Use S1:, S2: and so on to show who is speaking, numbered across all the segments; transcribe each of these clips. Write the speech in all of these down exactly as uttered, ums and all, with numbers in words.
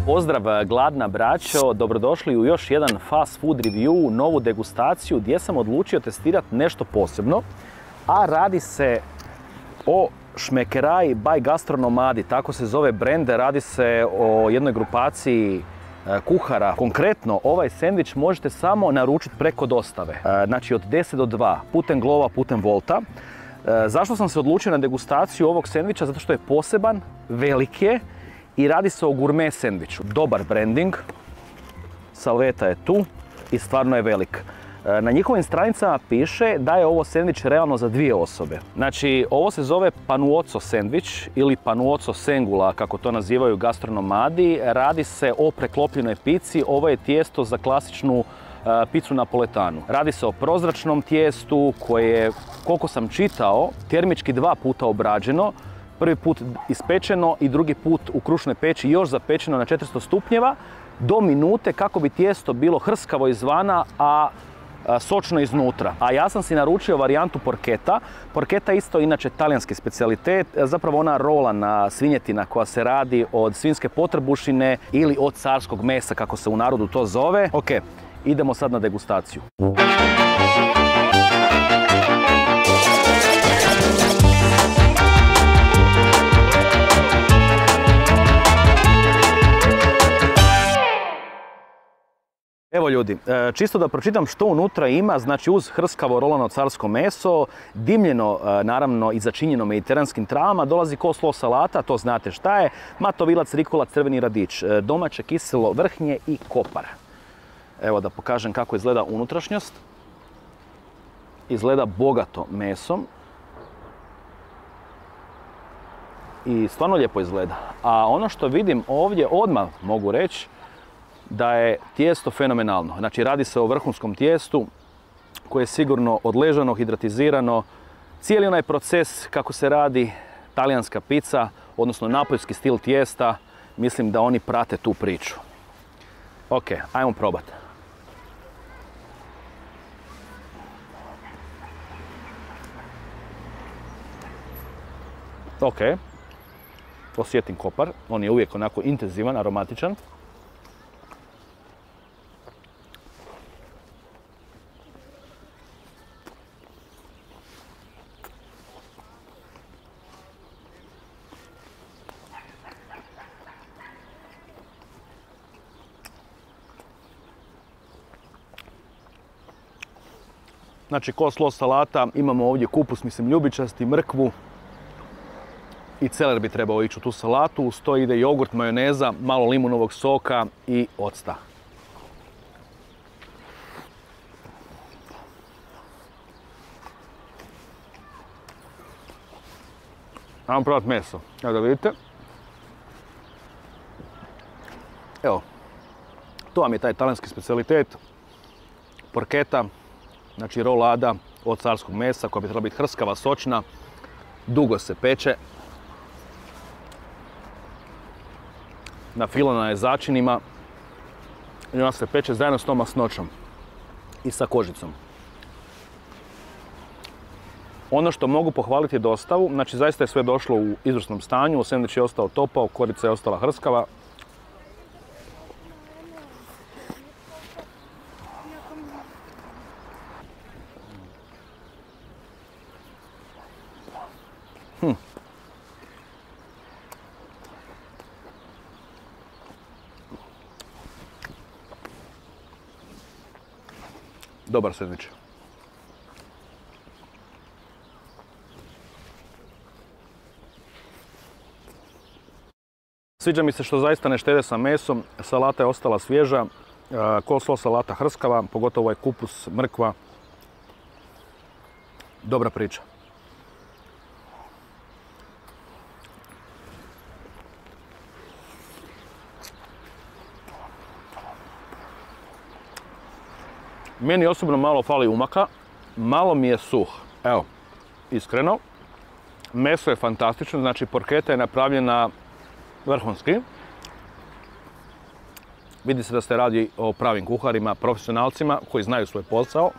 S1: Pozdrav gladna braćo, dobrodošli u još jedan fast food review, novu degustaciju gdje sam odlučio testirati nešto posebno, a radi se o Šmekeraji by Gastronomadi, tako se zove brand, radi se o jednoj grupaciji kuhara. Konkretno, ovaj sendvič možete samo naručiti preko dostave, znači od deset do dva, putem Glova, putem Wolta. Zašto sam se odlučio na degustaciju ovog sendviča? Zato što je poseban, velik je i radi se o gurme sendviču. Dobar branding, salveta je tu i stvarno je velik. Na njihovim stranicama piše da je ovo sendvič realno za dvije osobe. Znači, ovo se zove Panuozzo sendvič ili Panuozzo sengula, kako to nazivaju gastronomadi. Radi se o preklopljenoj pici, ovo je tijesto za klasičnu picu napoletanu. Radi se o prozračnom tijestu koje je, koliko sam čitao, termički dva puta obrađeno. Prvi put ispečeno i drugi put u krušnoj peći još zapečeno na četiristo stupnjeva do minute kako bi tijesto bilo hrskavo izvana, a sočno iznutra. A ja sam si naručio varijantu porchetta. Porchetta je isto inače talijanski specijalitet, zapravo ona rolana svinjetina koja se radi od svinjske potrbušine ili od carskog mesa, kako se u narodu to zove. Ok, idemo sad na degustaciju. Evo ljudi, čisto da pročitam što unutra ima, znači uz hrskavo rolano carsko meso, dimljeno naravno i začinjeno mediteranskim travama, dolazi coleslaw salata, to znate šta je, matovilac, rikula, crveni radič, domaće kiselo vrhnje i kopar. Evo da pokažem kako izgleda unutrašnjost. Izgleda bogato mesom. I stvarno lijepo izgleda. A ono što vidim ovdje odmah mogu reći da je tijesto fenomenalno. Znači radi se o vrhunskom tijestu koje je sigurno odležano, hidratizirano. Cijeli onaj proces kako se radi talijanska pizza, odnosno napoljski stil tijesta, mislim da oni prate tu priču. Ok, ajmo probati. Ok, osjetim kopar, on je uvijek onako intenzivan, aromatičan. Znači, coleslaw salata, imamo ovdje kupus, mislim, ljubičasti, mrkvu i celer bi trebao ići u tu salatu. Uz to ide jogurt, majoneza, malo limunovog soka i octa. Ajmo probati meso, evo da vidite. Evo, to vam je taj talijanski specijalitet, porchetta. Znači rolada od carskog mesa koja bi trebala biti hrskava, sočna, dugo se peče. Nafilana je začinima i ona se peče zajedno s tom masnoćom i sa kožicom. Ono što mogu pohvaliti je dostavu, znači zaista je sve došlo u izvrsnom stanju, sendvič je ostao topao, korica je ostala hrskava. Hm. Dobar sendvič. Sviđa mi se što zaista ne štede sa mesom, salata je ostala svježa, coleslaw salata hrskava, pogotovo ovaj kupus, mrkva. Dobra priča. Meni osobno malo fali umaka, malo mi je suh, evo, iskreno. Meso je fantastično, znači porchetta je napravljena vrhunski. Vidi se da se radi o pravim kuharima, profesionalcima koji znaju svoj posao.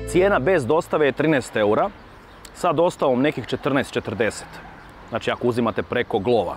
S1: Cijena bez dostave je trinaest eura, sa dostavom nekih četrnaest četrdeset. Znači ako uzimate preko Glova.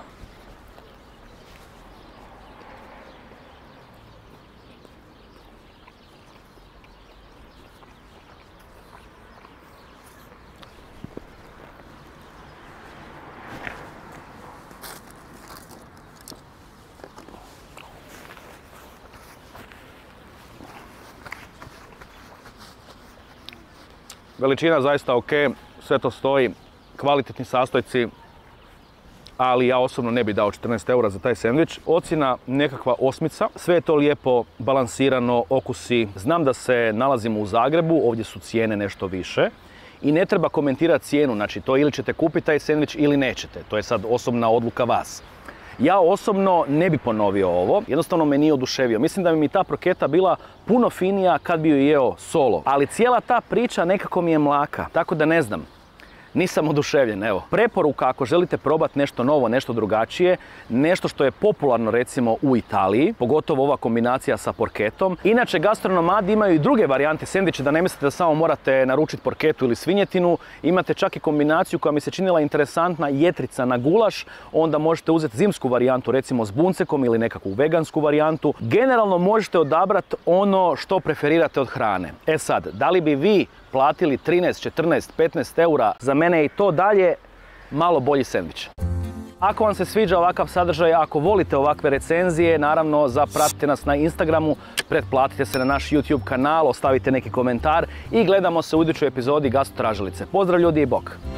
S1: Veličina zaista ok, sve to stoji, kvalitetni sastojci, ali ja osobno ne bi dao četrnaest eura za taj sendvič. Ocjena nekakva osmica, sve je to lijepo, balansirano, okusi. Znam da se nalazimo u Zagrebu, ovdje su cijene nešto više i ne treba komentirati cijenu, znači to ili ćete kupiti taj sendvič ili nećete, to je sad osobna odluka vas. Ja osobno ne bi ponovio ovo, jednostavno me nije oduševio. Mislim da bi mi ta proketa bila puno finija kad bi ju jeo solo. Ali cijela ta priča nekako mi je mlaka, tako da ne znam. Nisam oduševljen, evo. Preporuka ako želite probati nešto novo, nešto drugačije, nešto što je popularno recimo u Italiji, pogotovo ova kombinacija sa porketom. Inače, gastronomadi imaju i druge varijante sendviče, da ne mislite da samo morate naručiti porketu ili svinjetinu. Imate čak i kombinaciju koja mi se činila interesantna, jetrica na gulaš, onda možete uzeti zimsku varijantu, recimo s buncekom ili nekakvu vegansku varijantu. Generalno možete odabrati ono što preferirate od hrane. E sad, da li bi vi platili trinaest, četrnaest, petnaest eura, za mene je i to dalje malo bolji sendvič. Ako vam se sviđa ovakav sadržaj, ako volite ovakve recenzije, naravno zapratite nas na Instagramu, pretplatite se na naš YouTube kanal, ostavite neki komentar i gledamo se u idućoj epizodi Gastro Tražilice. Pozdrav ljudi i bok!